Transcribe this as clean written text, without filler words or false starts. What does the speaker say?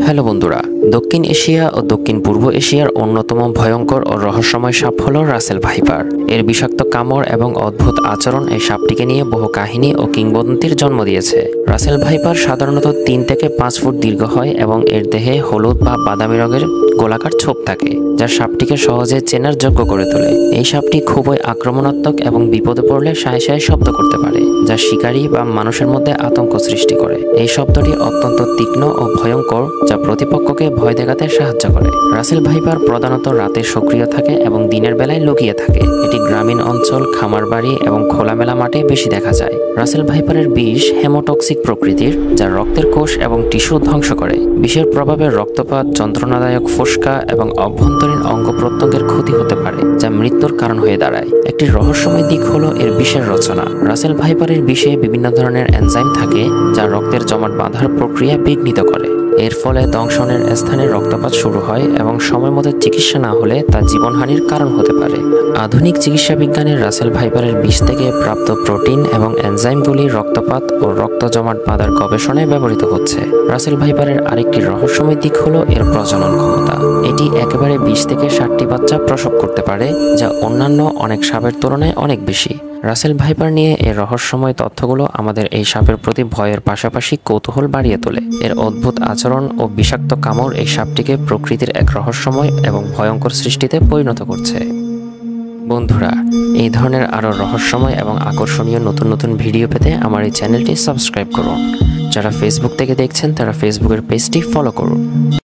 Hello বন্ধুরা, দক্ষিণ Asia ও দক্ষিণ পূর্ব এশিয়ার অন্যতম ভয়ঙ্কর ও রহস্যময় সাপ হল রাসেল ভাইপার। এর বিষাক্ত কামড় এবং অদ্ভুত আচরণ এই সাপটিকে নিয়ে বহু কাহিনী ও কিংবদন্তির জন্ম দিয়েছে। রাসেল ভাইপার সাধারণত 3 থেকে 5 ফুট দীর্ঘ হয় এবং এর দেহে হলুদ বা বাদামি রঙের গোলাকার ছোপ থাকে, যা সাপটিকে সহজে চেনার যোগ্য করে তোলে। এই সাপটি খুবই আক্রমণাত্মক এবং বিপদে পড়লে সাঁয়ে সাঁয়ে শব্দ করতে পারে, যা শিকারী বা মানুষের মধ্যে আতঙ্ক সৃষ্টি করে। এই শব্দটি অত্যন্ত তীক্ষ্ণ ও ভয়ঙ্কর, যা প্রতিপক্ষকে ভয় দেখাতে সাহায্য করে। রাসেল ভাইপার প্রধানত রাতে সক্রিয় থাকে এবং দিনের বেলায় লুকিয়ে থাকে। এটি গ্রামীণ অঞ্চল, খামার বাড়ি এবং খোলামেলা মাঠে বেশি দেখা যায়। রাসেল ভাইপারের বিষ হেমোটক্সিক প্রকৃতির, যা রক্তের কোষ এবং টিস্যু ধ্বংস করে। বিষের প্রভাবে রক্তপাত, যন্ত্রণাদায়ক ফোস্কা এবং অভ্যন্তরীণ অঙ্গ প্রত্যঙ্গের ক্ষতি হতে পারে, যা মৃত্যুর কারণ হয়ে দাঁড়ায়। একটি রহস্যময় দিক হলো এর বিষের রচনা। রাসেল ভাইপারের বিষে বিভিন্ন ধরনের এনজাইম থাকে, যা রক্তের জমাট বাঁধার প্রক্রিয়া বিঘ্নিত করে। এর ফলে দংশনের স্থানে রক্তপাত শুরু হয় এবং সময় মতো চিকিৎসা না হলে তা জীবনহানির কারণ হতে পারে। আধুনিক চিকিৎসা বিজ্ঞানে রাসেল ভাইপারের বিষ থেকে প্রাপ্ত প্রোটিন এবং এনজাইমগুলি রক্তপাত ও রক্ত জমাট বাঁধার গবেষণায় ব্যবহৃত হচ্ছে। রাসেল ভাইপারের আরেকটি রহস্যময় দিক হলো এর প্রজনন ক্ষমতা। এটি একেবারে 20 থেকে 60টি বাচ্চা প্রসব করতে পারে, যা অন্যান্য অনেক সাপের তুলনায় অনেক বেশি। রাসেল ভাইপার নিয়ে এর রহস্যময় তথ্যগুলো আমাদের এই সাপের প্রতি ভয়ের পাশাপাশি কৌতূহল বাড়িয়ে তোলে। এর অদ্ভুত আচরণ ও বিষাক্ত কামড় এই সাপটিকে প্রকৃতির এক রহস্যময় এবং ভয়ঙ্কর সৃষ্টিতে পরিণত করছে। বন্ধুরা, এই ধরনের আরও রহস্যময় এবং আকর্ষণীয় নতুন নতুন ভিডিও পেতে আমার এই চ্যানেলটি সাবস্ক্রাইব করুন। যারা ফেসবুক থেকে দেখছেন তারা ফেসবুকের পেজটি ফলো করুন।